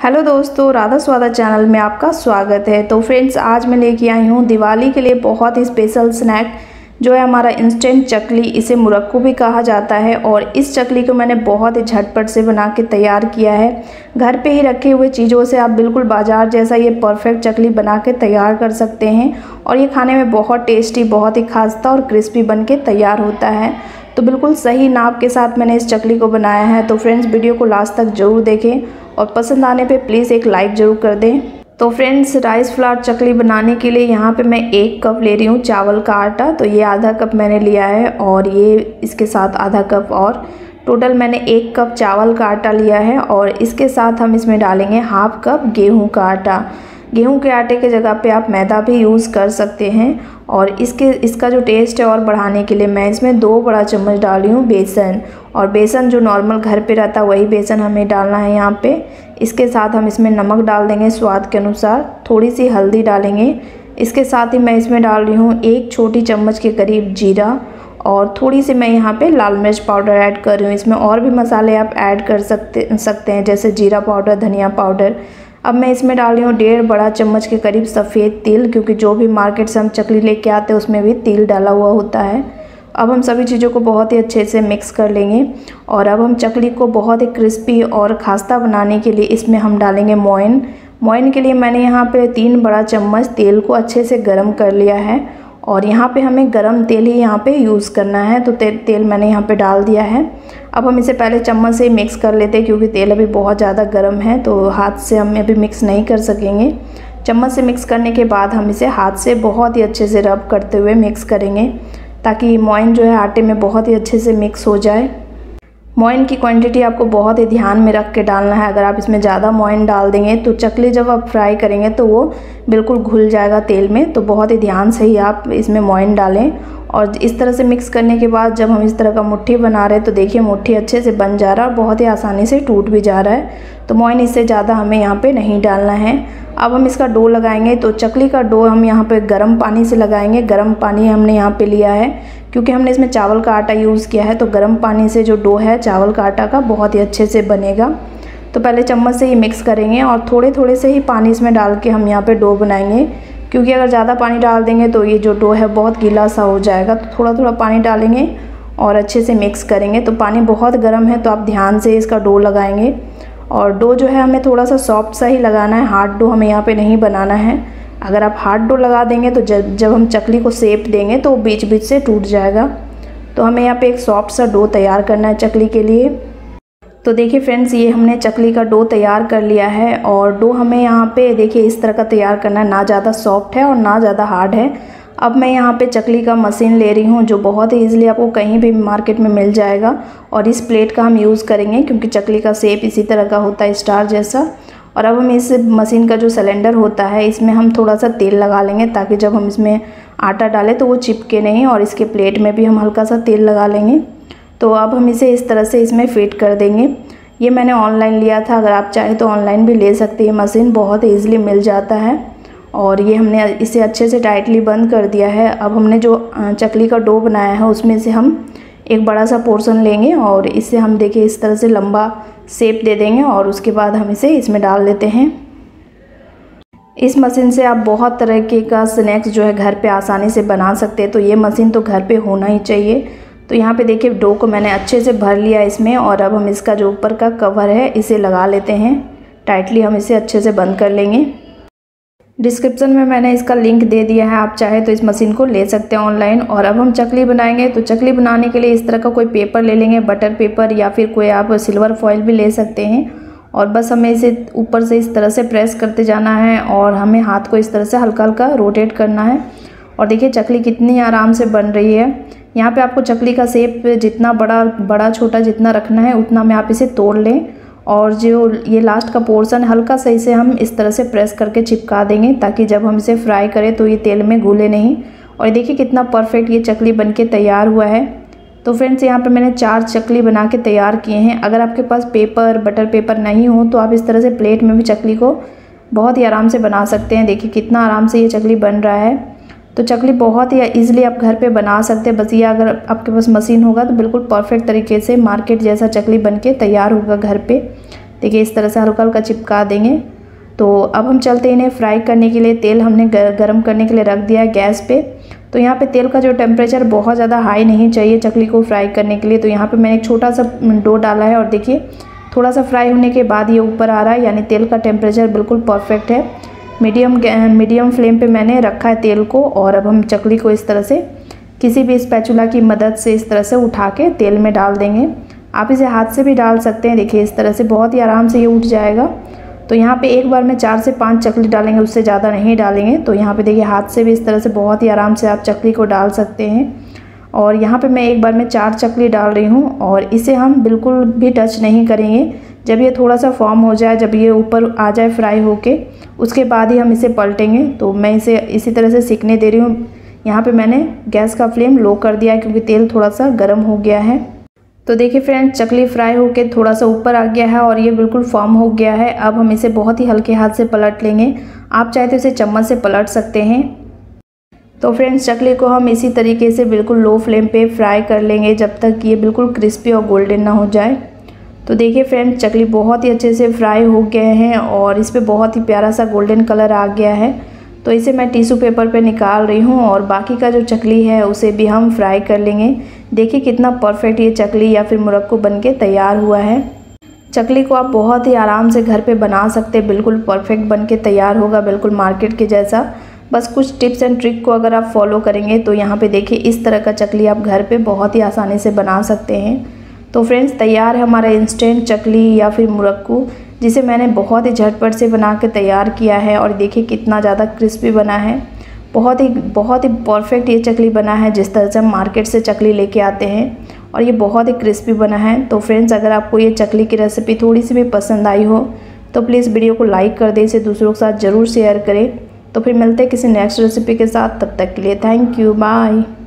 Hello दोस्तों, Radha स्वादा channel में आपका स्वागत है। तो फ्रेंड्स, आज मैं लेके आई हूँ दिवाली के लिए बहुत ही स्पेशल स्नैक जो है हमारा इंस्टेंट चकली। इसे मुरक्कू भी कहा जाता है और इस चकली को मैंने बहुत ही झटपट से बना के तैयार किया है। घर पे ही रखे हुए चीज़ों से आप बिल्कुल बाजार जैसा ये परफेक्ट चकली बना के तैयार कर सकते हैं और ये खाने में बहुत टेस्टी, बहुत ही खास्ता और क्रिस्पी बन के तैयार होता है। तो बिल्कुल सही नाप के साथ मैंने इस चकली को बनाया है। तो फ्रेंड्स, वीडियो को लास्ट तक ज़रूर देखें और पसंद आने पे प्लीज़ एक लाइक ज़रूर कर दें। तो फ्रेंड्स, राइस फ्लावर चकली बनाने के लिए यहाँ पे मैं 1 कप ले रही हूँ चावल का आटा। तो ये आधा कप मैंने लिया है और ये इसके साथ आधा कप, और टोटल मैंने 1 कप चावल का आटा लिया है। और इसके साथ हम इसमें डालेंगे हाफ कप गेहूँ का आटा। गेहूं के आटे के जगह पे आप मैदा भी यूज़ कर सकते हैं। और इसका जो टेस्ट है और बढ़ाने के लिए मैं इसमें 2 बड़ा चम्मच डाल रही हूँ बेसन। और बेसन जो नॉर्मल घर पे रहता है वही बेसन हमें डालना है यहाँ पे। इसके साथ हम इसमें नमक डाल देंगे स्वाद के अनुसार, थोड़ी सी हल्दी डालेंगे। इसके साथ ही मैं इसमें डाल रही हूँ 1 छोटी चम्मच के करीब जीरा, और थोड़ी सी मैं यहाँ पे लाल मिर्च पाउडर ऐड कर रही हूँ। इसमें और भी मसाले आप ऐड कर सकते हैं, जैसे जीरा पाउडर, धनिया पाउडर। अब मैं इसमें डाल रही हूँ 1.5 बड़ा चम्मच के करीब सफ़ेद तिल, क्योंकि जो भी मार्केट से हम चकली लेके आते हैं उसमें भी तिल डाला हुआ होता है। अब हम सभी चीज़ों को बहुत ही अच्छे से मिक्स कर लेंगे। और अब हम चकली को बहुत ही क्रिस्पी और खास्ता बनाने के लिए इसमें हम डालेंगे मोइन। मोइन के लिए मैंने यहाँ पे 3 बड़ा चम्मच तेल को अच्छे से गर्म कर लिया है। और यहाँ पे हमें गरम तेल ही यहाँ पे यूज़ करना है। तो तेल मैंने यहाँ पे डाल दिया है। अब हम इसे पहले चम्मच से मिक्स कर लेते हैं, क्योंकि तेल अभी बहुत ज़्यादा गर्म है तो हाथ से हम अभी मिक्स नहीं कर सकेंगे। चम्मच से मिक्स करने के बाद हम इसे हाथ से बहुत ही अच्छे से रब करते हुए मिक्स करेंगे, ताकि मोइन जो है आटे में बहुत ही अच्छे से मिक्स हो जाए। मोइन की क्वांटिटी आपको बहुत ही ध्यान में रख के डालना है। अगर आप इसमें ज़्यादा मोइन डाल देंगे तो चकली जब आप फ्राई करेंगे तो वो बिल्कुल घुल जाएगा तेल में। तो बहुत ही ध्यान से ही आप इसमें मोइन डालें। और इस तरह से मिक्स करने के बाद जब हम इस तरह का मुट्ठी बना रहे हैं तो देखिए मुट्ठी अच्छे से बन जा रहा है और बहुत ही आसानी से टूट भी जा रहा है। तो मोइन इससे ज़्यादा हमें यहाँ पे नहीं डालना है। अब हम इसका डो लगाएंगे। तो चकली का डो हम यहाँ पे गर्म पानी से लगाएंगे। गर्म पानी हमने यहाँ पे लिया है, क्योंकि हमने इसमें चावल का आटा यूज़ किया है। तो गर्म पानी से जो डो है चावल का आटा का बहुत ही अच्छे से बनेगा। तो पहले चम्मच से ही मिक्स करेंगे और थोड़े थोड़े से ही पानी इसमें डाल के हम यहाँ पे डो बनाएंगे, क्योंकि अगर ज़्यादा पानी डाल देंगे तो ये जो डो है बहुत गीला सा हो जाएगा। तो थोड़ा थोड़ा पानी डालेंगे और अच्छे से मिक्स करेंगे। तो पानी बहुत गर्म है तो आप ध्यान से इसका डो लगाएंगे। और डो जो है हमें थोड़ा सा सॉफ्ट सा ही लगाना है, हार्ड डो हमें यहाँ पे नहीं बनाना है। अगर आप हार्ड डो लगा देंगे तो जब हम चकली को शेप देंगे तो बीच बीच से टूट जाएगा। तो हमें यहाँ पे एक सॉफ्ट सा डो तैयार करना है चकली के लिए। तो देखिए फ्रेंड्स, ये हमने चकली का डो तैयार कर लिया है। और डो हमें यहाँ पे देखिए इस तरह का तैयार करना है, ना ज़्यादा सॉफ्ट है और ना ज़्यादा हार्ड है। अब मैं यहाँ पे चकली का मशीन ले रही हूँ, जो बहुत ही ईजिली आपको कहीं भी मार्केट में मिल जाएगा। और इस प्लेट का हम यूज़ करेंगे, क्योंकि चकली का शेप इसी तरह का होता है, स्टार जैसा। और अब हम इस मशीन का जो सिलेंडर होता है इसमें हम थोड़ा सा तेल लगा लेंगे, ताकि जब हम इसमें आटा डालें तो वो चिपके नहीं। और इसके प्लेट में भी हम हल्का सा तेल लगा लेंगे। तो अब हम इसे इस तरह से इसमें फिट कर देंगे। ये मैंने ऑनलाइन लिया था, अगर आप चाहें तो ऑनलाइन भी ले सकते हैं। मशीन बहुत ईजिली मिल जाता है। और ये हमने इसे अच्छे से टाइटली बंद कर दिया है। अब हमने जो चकली का डो बनाया है उसमें से हम एक बड़ा सा पोर्शन लेंगे और इसे हम देखिए इस तरह से लंबा शेप दे देंगे। और उसके बाद हम इसे इसमें डाल देते हैं। इस मशीन से आप बहुत तरह के का स्नैक्स जो है घर पे आसानी से बना सकते हैं। तो ये मशीन तो घर पे होना ही चाहिए। तो यहाँ पे देखिए डो को मैंने अच्छे से भर लिया इसमें। और अब हम इसका जो ऊपर का कवर है इसे लगा लेते हैं टाइटली। हम इसे अच्छे से बंद कर लेंगे। डिस्क्रिप्शन में मैंने इसका लिंक दे दिया है, आप चाहे तो इस मशीन को ले सकते हैं ऑनलाइन। और अब हम चकली बनाएंगे। तो चकली बनाने के लिए इस तरह का कोई पेपर ले लेंगे, बटर पेपर, या फिर कोई आप सिल्वर फॉइल भी ले सकते हैं। और बस हमें इसे ऊपर से इस तरह से प्रेस करते जाना है और हमें हाथ को इस तरह से हल्का हल्का रोटेट करना है। और देखिए चकली कितनी आराम से बन रही है। यहाँ पे आपको चकली का शेप जितना बड़ा छोटा जितना रखना है उतना में आप इसे तोड़ लें। और जो ये लास्ट का पोर्शन हल्का सा इसे हम इस तरह से प्रेस करके चिपका देंगे, ताकि जब हम इसे फ्राई करें तो ये तेल में घुले नहीं। और देखिए कितना परफेक्ट ये चकली बनके तैयार हुआ है। तो फ्रेंड्स, यहाँ पे मैंने 4 चकली बना के तैयार किए हैं। अगर आपके पास बटर पेपर नहीं हो तो आप इस तरह से प्लेट में भी चकली को बहुत ही आराम से बना सकते हैं। देखिए कितना आराम से ये चकली बन रहा है। तो चकली बहुत ही ईजिली आप घर पे बना सकते हैं। बस ये अगर आपके पास मशीन होगा तो बिल्कुल परफेक्ट तरीके से मार्केट जैसा चकली बनके तैयार होगा घर पे। देखिए इस तरह से हल्का हल्का चिपका देंगे। तो अब हम चलते हैं इन्हें फ्राई करने के लिए। तेल हमने गरम करने के लिए रख दिया है गैस पे। तो यहाँ पे तेल का जो टेम्परेचर बहुत ज़्यादा हाई नहीं चाहिए चकली को फ्राई करने के लिए। तो यहाँ पे मैंने एक छोटा सा डो डाला है और देखिए थोड़ा सा फ्राई होने के बाद ये ऊपर आ रहा है, यानी तेल का टेम्परेचर बिल्कुल परफेक्ट है। मीडियम फ्लेम पे मैंने रखा है तेल को। और अब हम चकली को इस तरह से किसी भी स्पैचुला की मदद से इस तरह से उठा के तेल में डाल देंगे। आप इसे हाथ से भी डाल सकते हैं। देखिए इस तरह से बहुत ही आराम से ये उठ जाएगा। तो यहाँ पे एक बार में 4 से 5 चकली डालेंगे, उससे ज़्यादा नहीं डालेंगे। तो यहाँ पे देखिए हाथ से भी इस तरह से बहुत ही आराम से आप चकली को डाल सकते हैं। और यहाँ पे मैं एक बार में 4 चकली डाल रही हूँ और इसे हम बिल्कुल भी टच नहीं करेंगे। जब ये थोड़ा सा फॉर्म हो जाए, जब ये ऊपर आ जाए फ्राई होके, उसके बाद ही हम इसे पलटेंगे। तो मैं इसे इसी तरह से सिकने दे रही हूँ। यहाँ पे मैंने गैस का फ्लेम लो कर दिया है क्योंकि तेल थोड़ा सा गर्म हो गया है। तो देखिए फ्रेंड्स चकली फ्राई होके थोड़ा सा ऊपर आ गया है और ये बिल्कुल फॉर्म हो गया है। अब हम इसे बहुत ही हल्के हाथ से पलट लेंगे। आप चाहे तो इसे चम्मच से पलट सकते हैं। तो फ्रेंड्स चकली को हम इसी तरीके से बिल्कुल लो फ्लेम पे फ्राई कर लेंगे जब तक ये बिल्कुल क्रिस्पी और गोल्डन ना हो जाए। तो देखिए फ्रेंड्स चकली बहुत ही अच्छे से फ्राई हो गए हैं और इस पे बहुत ही प्यारा सा गोल्डन कलर आ गया है। तो इसे मैं टिश्यू पेपर पे निकाल रही हूँ और बाकी का जो चकली है उसे भी हम फ्राई कर लेंगे। देखिए कितना परफेक्ट ये चकली या फिर मुरक्कू बनके तैयार हुआ है। चकली को आप बहुत ही आराम से घर पे बना सकते हैं, बिल्कुल परफेक्ट बनके तैयार होगा, बिल्कुल मार्केट के जैसा। बस कुछ टिप्स एंड ट्रिक को अगर आप फॉलो करेंगे तो यहाँ पे देखिए इस तरह का चकली आप घर पे बहुत ही आसानी से बना सकते हैं। तो फ्रेंड्स तैयार है हमारा इंस्टेंट चकली या फिर मुरक्कू, जिसे मैंने बहुत ही झटपट से बना के तैयार किया है। और देखिए कितना ज़्यादा क्रिस्पी बना है, बहुत ही परफेक्ट ये चकली बना है जिस तरह से हम मार्केट से चकली लेके आते हैं। और ये बहुत ही क्रिस्पी बना है। तो फ्रेंड्स अगर आपको ये चकली की रेसिपी थोड़ी सी भी पसंद आई हो तो प्लीज़ वीडियो को लाइक कर दें, इसे दूसरों के साथ ज़रूर शेयर करें। तो फिर मिलते हैं किसी नेक्स्ट रेसिपी के साथ, तब तक के लिए थैंक यू, बाय।